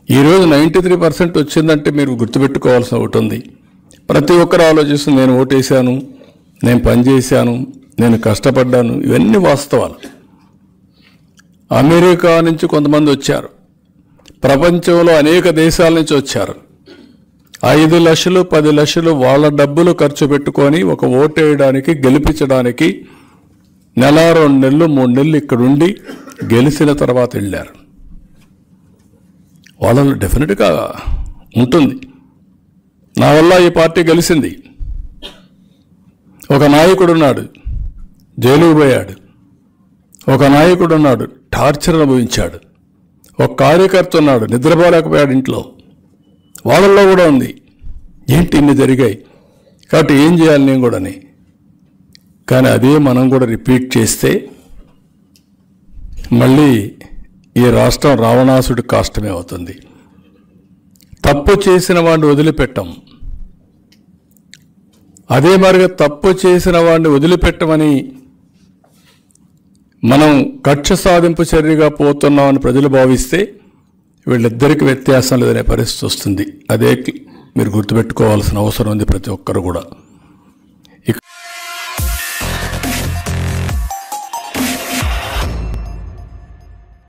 ఈరోజు 93% వచ్చిందంటే మీరు గుర్తుపెట్టుకోవాల్సిన ఒకటి ఉంది. ప్రతి ఒక్కరు ఆలోచిస్తుంది, నేను ఓటేశాను, నేను పనిచేశాను, నేను కష్టపడ్డాను. ఇవన్నీ వాస్తవాలు. అమెరికా నుంచి కొంతమంది వచ్చారు, ప్రపంచంలో అనేక దేశాల నుంచి వచ్చారు. 5 లక్షలు 10 లక్షలు వాళ్ళ డబ్బులు ఖర్చు పెట్టుకొని ఒక ఓటు వేయడానికి, గెలిపించడానికి నెల 2 నెలలు 3 నెలలు ఇక్కడుండి గెలిచిన తర్వాత వెళ్ళారు. వాళ్ళలో డెఫినెట్గా ఉంటుంది, నా వల్ల ఈ పార్టీ గెలిచింది. ఒక నాయకుడు ఉన్నాడు, జైలుకు పోయాడు. ఒక నాయకుడు ఉన్నాడు, టార్చర్ అనుభవించాడు. ఒక కార్యకర్త ఉన్నాడు, నిద్రపోలేకపోయాడు ఇంట్లో. వాళ్ళల్లో కూడా ఉంది, ఏంటి ఇన్ని జరిగాయి, కాబట్టి ఏం చేయాలి నేను కూడాని. కానీ అదే మనం కూడా రిపీట్ చేస్తే మళ్ళీ ఈ రాష్ట్రం రావణాసుడి కాష్టమే అవుతుంది. తప్పు చేసిన వాడిని వదిలిపెట్టం. అదే మరిగా తప్పు చేసిన వాడిని వదిలిపెట్టమని మనం కక్ష సాధింపు చర్యగా పోతున్నామని ప్రజలు భావిస్తే వీళ్ళిద్దరికి వ్యత్యాసం లేదనే పరిస్థితి వస్తుంది. అదే మీరు గుర్తుపెట్టుకోవాల్సిన అవసరం ఉంది ప్రతి ఒక్కరు కూడా.